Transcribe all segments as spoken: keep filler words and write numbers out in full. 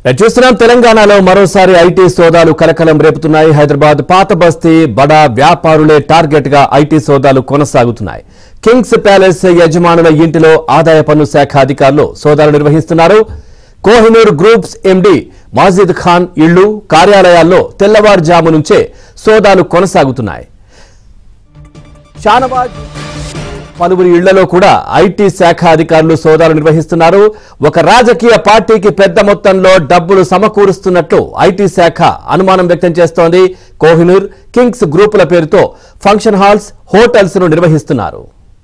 చూస్తున్నాం తెలంగాణలో మరోసారి ఐటీ సోదాలు కలకలం రేపుతున్నాయి. హైదరాబాద్ పాత బస్తీ బడా వ్యాపారులే టార్గెట్ గా ఐటీ సోదాలు కొనసాగుతున్నాయి. కింగ్స్ ప్యాలెస్ యజమానుల ఇంటిలో ఆదాయ పన్ను శాఖ అధికారులు సోదాలు నిర్వహిస్తున్నారు. కోహినూర్ గ్రూప్స్ ఎండీ మాజిద్ ఖాన్ ఇళ్లు కార్యాలయాల్లో తెల్లవారుజాము నుంచే సోదాలు కొనసాగుతున్నాయి. షానవాజ్ పలువురి ఇళ్లలో కూడా ఐటీ శాఖ అధికారులు సోదాలు నిర్వహిస్తున్నారు. ఒక రాజకీయ పార్టీకి పెద్ద మొత్తంలో డబ్బులు సమకూరుస్తున్నట్లు ఐటీ శాఖ అనుమానం వ్యక్తం చేస్తోంది. కోహినూర్ కింగ్స్ గ్రూపుల పేరుతో ఫంక్షన్ హాల్స్ హోటల్స్ ను నిర్వహిస్తున్నారు.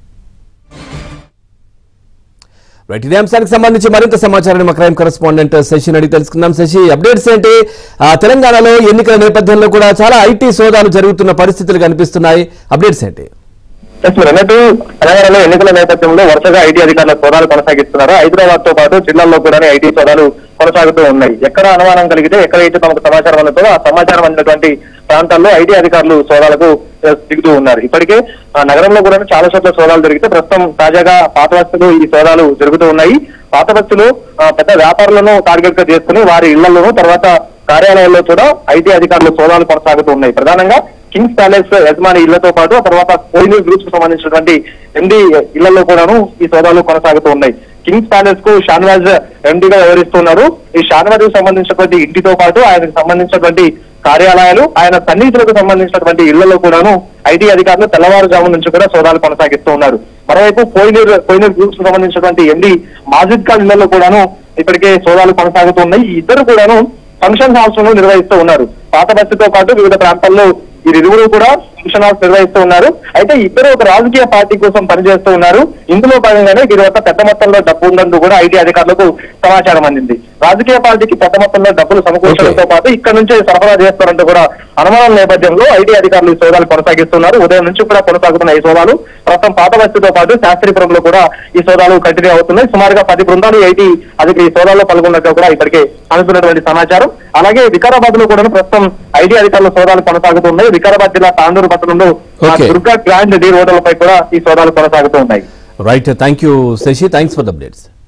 ఇదే అంశానికి సంబంధించి మరింత సమాచారాన్ని మా క్రైమ్ కరెస్పాండెంట్ శశిని అడిగి తెలుసుకుందాం. శశి, అప్డేట్స్ ఏంటి? తెలంగాణలో ఎన్నికల నేపథ్యంలో కూడా చాలా ఐటీ సోదాలు జరుగుతున్న పరిస్థితులు కనిపిస్తున్నాయి. అప్డేట్స్ ఏంటి? అన్నట్టు తెలంగాణలో ఎన్నికల నేపథ్యంలో వరుసగా ఐటీ అధికారుల సోదాలు కొనసాగిస్తున్నారు. హైదరాబాద్ తో పాటు జిల్లాల్లో కూడా ఐటీ సోదాలు కొనసాగుతూ ఉన్నాయి. ఎక్కడ అనుమానం కలిగితే ఎక్కడైతే తమకు సమాచారం అందుతుందో ఆ సమాచారం అందినటువంటి ప్రాంతాల్లో ఐటీ అధికారులు సోదాలకు దిగుతూ ఉన్నారు. ఇప్పటికే నగరంలో కూడా చాలా చోట్ల సోదాలు జరిగితే ప్రస్తుతం తాజాగా పాత బస్తీలో ఈ సోదాలు జరుగుతూ ఉన్నాయి. పాత బస్తీలో పెద్ద వ్యాపారులను టార్గెట్ గా చేసుకుని వారి ఇళ్లలోనూ తర్వాత కార్యాలయాల్లో కూడా ఐటీ అధికారులు సోదాలు కొనసాగుతూ ఉన్నాయి. ప్రధానంగా కింగ్స్ ప్యాలెస్ యజమాని ఇళ్లతో పాటు ఆ తర్వాత కోహినూర్ గ్రూప్స్ కు సంబంధించినటువంటి ఎండీ ఇళ్లలో కూడాను ఈ సోదాలు కొనసాగుతూ ఉన్నాయి. కింగ్స్ ప్యాలెస్ కు షానవాజ్ ఎండీగా వ్యవహరిస్తున్నారు. ఈ షానవాజ్ కు సంబంధించినటువంటి ఇంటితో పాటు ఆయనకు సంబంధించినటువంటి కార్యాలయాలు, ఆయన సన్నిహితులకు సంబంధించినటువంటి ఇళ్లలో కూడాను ఐటీ అధికారులు తెల్లవారుజాము నుంచి కూడా సోదాలు కొనసాగిస్తూ ఉన్నారు. మరోవైపు కోహినూర్ కోహినూర్ గ్రూప్స్ కు సంబంధించినటువంటి ఎండీ మాజిద్ ఖాన్ ఇళ్లలో కూడాను ఇప్పటికే సోదాలు కొనసాగుతూ ఉన్నాయి. ఈ ఇద్దరు కూడాను ఫంక్షన్ హాల్స్ ను నిర్వహిస్తూ ఉన్నారు. పాత బస్తీతో పాటు వివిధ ప్రాంతాల్లో వీరిరువురు కూడా ఫంక్షన్ హాల్స్ నిర్వహిస్తూ ఉన్నారు. అయితే ఇద్దరు ఒక రాజకీయ పార్టీ కోసం పనిచేస్తూ ఉన్నారు. ఇందులో భాగంగానే వీరి వద్ద పెద్ద మొత్తంలో డబ్బు ఉందంటూ కూడా ఐటీ అధికారులకు సమాచారం అందింది. రాజకీయ పార్టీకి పెద్ద మొత్తంలో డబ్బులు సమకూర్చడంతో పాటు ఇక్కడ నుంచే సరఫరా చేస్తారంటూ కూడా అనుమానం నేపథ్యంలో ఐటీ అధికారులు ఈ సోదాలు కొనసాగిస్తున్నారు. ఉదయం నుంచి కూడా కొనసాగుతున్న ఈ సోదాలు ప్రస్తుతం పాత బస్తీతో పాటు శాస్త్రీపురంలో కూడా ఈ సోదాలు కంటిన్యూ అవుతున్నాయి. సుమారుగా పది బృందాలు ఐటీ అధికారులు ఈ సోదాల్లో పాల్గొన్నట్టు కూడా ఇప్పటికే అందుతున్నటువంటి సమాచారం. అలాగే వికారాబాద్ లో కూడా ప్రస్తుతం ఐటీ అధికారుల సోదాలు కొనసాగుతున్నాయి. వికారాబాద్ జిల్లా తాండూరు పట్టణంలో దుర్గా గ్రాండ్ డీ హోటల్ పై కూడా ఈ సోదాలు కొనసాగుతూ ఉన్నాయి. Right, thank you Sashi, thanks for the updates.